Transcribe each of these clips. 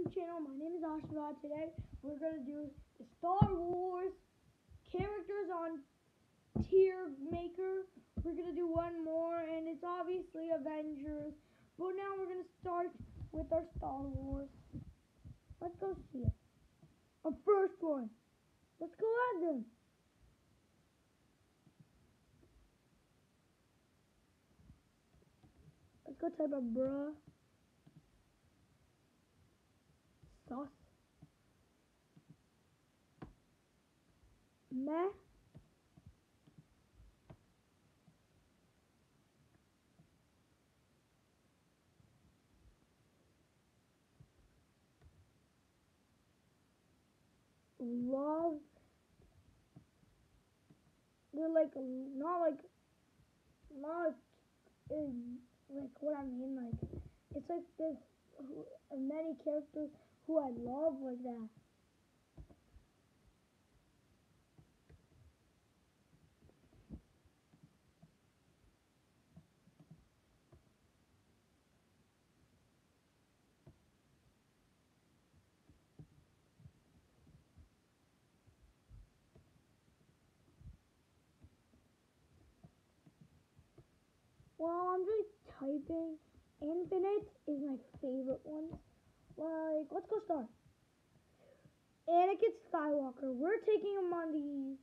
YouTube channel. My name is Ashva. Today we're going to do the Star Wars characters on tier maker. We're going to do one more, and it's obviously Avengers. But now we're going to start with our Star Wars. Let's go see it. Our first one. Let's go add them. Let's go type of bruh. Sauce. Meh. Love. They're like not like what I mean. Like it's like there's many characters who I love like that. Well, I'm just typing. Infinite is my favorite one. Like, let's go start. Anakin Skywalker. We're taking him on the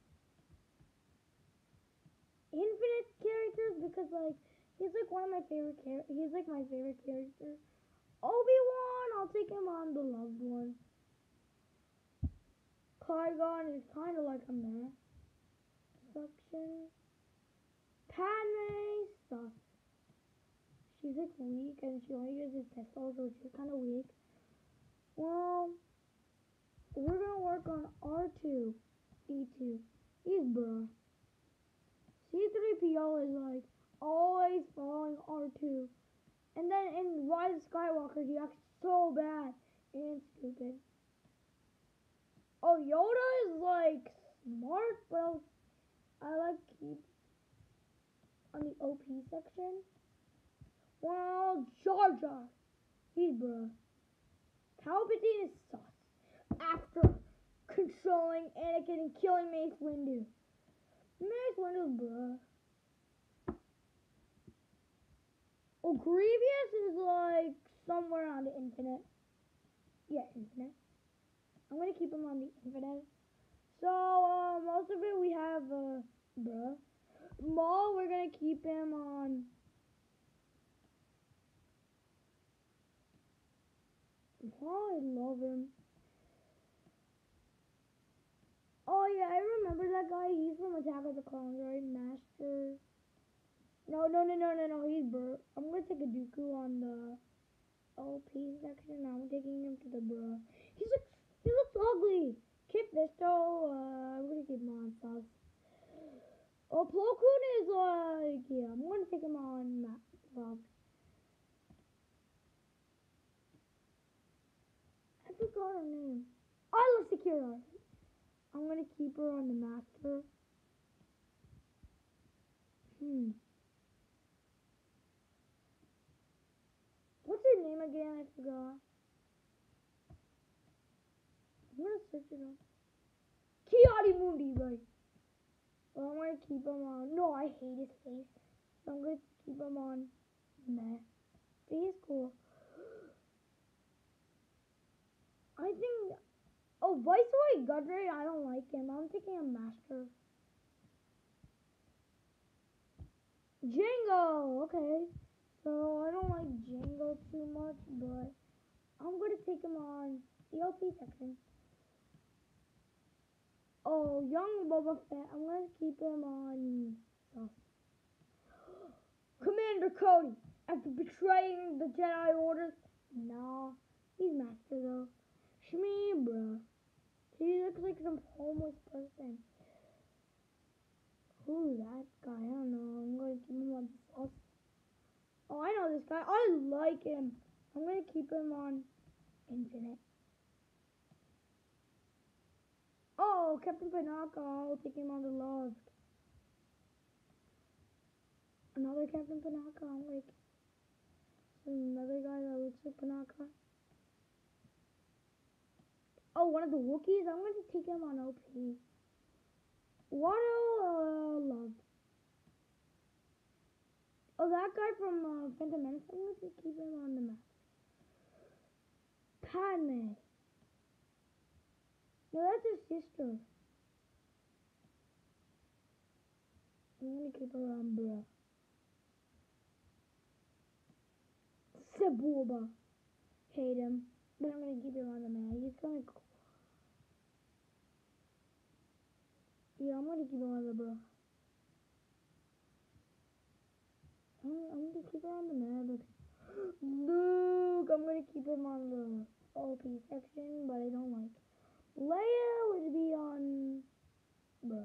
Infinite characters because, like, he's like one of my favorite characters. He's like my favorite character. Obi-Wan, I'll take him on the loved one. Qui-Gon is kind of like a meh. Suction. Padme sucks. She's like weak and she only uses pistols, so she's kind of weak. Well, we're gonna work on R2, D2. He's bruh. C3PO is like always following R2. And then in Rise of Skywalker, he acts so bad and stupid. Oh, Yoda is like smart, but I like keep on the OP section. Well, Jar Jar, he's bruh. Palpatine is sus. After controlling Anakin and killing Mace Windu. Mace Windu's bruh. Oh, Grievous is like somewhere on the Infinite. Yeah, Infinite. I'm gonna keep him on the Infinite. So, most of it we have, bruh. Maul, we're gonna keep him on. Oh, I love him. Oh yeah, I remember that guy. He's from Attack of the Clones, right? Master. No. He's bruh. I'm gonna take a Dooku on the OP section. I'm taking him to the bruh. He looks ugly. Kit Fisto, I'm gonna keep him on sus. Oh, Plo Koon is like, yeah, I'm gonna take him on love. I forgot her name. Isla Secura. I'm gonna keep her on the master. What's her name again? I forgot. I'm gonna search it up. Ki-Adi-Mundi, right? Well, I'm gonna keep him on. No, I hate his face. So I'm gonna keep him on meh. But he's cool. I think. Oh, Viceroy Gudray, I don't like him. I'm taking a master. Django, okay. So I don't like Django too much, but I'm gonna take him on the OP section. Oh, young Boba Fett, I'm gonna keep him on sus. Commander Cody, after betraying the Jedi orders, nah, he's master though. Shmi, bruh. He looks like some homeless person. Who's that guy? I don't know. I'm gonna keep him on sus. Oh, I know this guy. I like him. I'm gonna keep him on Infinite. Oh, Captain Panaka. I'll take him on the loved. Another Captain Panaka. I'm like another guy that looks like Panaka. Oh, one of the Wookiees? I'm going to take him on OP. Waddle, love. Oh, that guy from Phantom Menace, I'm going to keep him on the map. Padme. No, that's his sister. I'm going to keep her on bruh. Sebulba. Hate him. But I'm going to keep him on the map. He's going to... Yeah, I'm going to keep him on the bruh. I'm going to keep her on the map. Luke, I'm going to keep him on the OP section, but I don't like. Leia would be on... Bruh.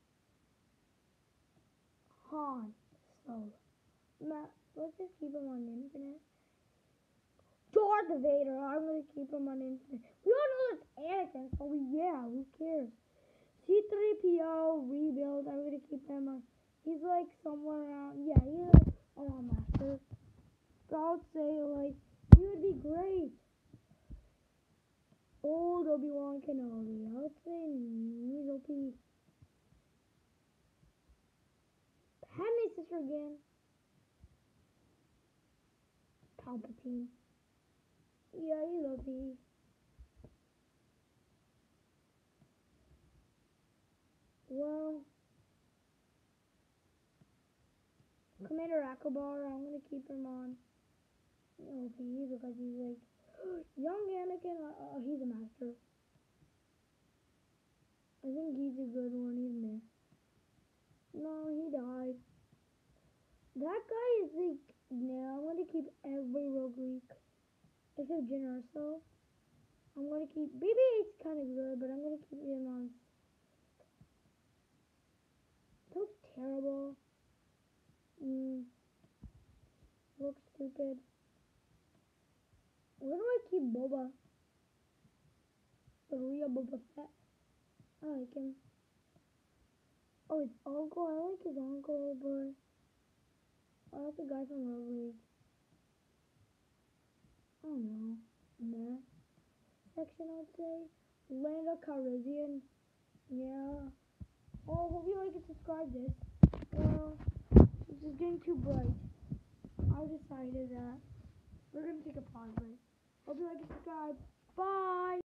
Han Solo. Let's just keep him on Infinite. Darth Vader, I'm gonna keep him on Infinite. We all know it's Anakin, so yeah, who cares? C-3PO rebuild, I'm gonna keep him on. He's like somewhere around, yeah, he's around Master. So I would say, like, he would be great. Old Obi-Wan Kenobi, I would say he's OP. Padme's sister again. Palpatine. Yeah, he's OP. Well, Commander Akbar, I'm gonna keep him on OP because he's like young Anakin. He's a master. I think he's a good one. He's meh. No, he died. That guy is like. Yeah, I'm gonna keep every Rogue League except Jyn Erso. I'm gonna keep BB-8's kind of good, but I'm gonna keep him on. That looks terrible. Looks stupid. Where do I keep Boba? The real Boba Fett. I like him. Oh, his uncle. I like his uncle, but I like the guy from Rogue League. I don't know. Meh. Section, I'd say. Lando Calrissian. Yeah. Oh, hope you like and subscribe this. Well, this is getting too bright. I decided that we're gonna take a pause break. Hope you like and subscribe. Bye.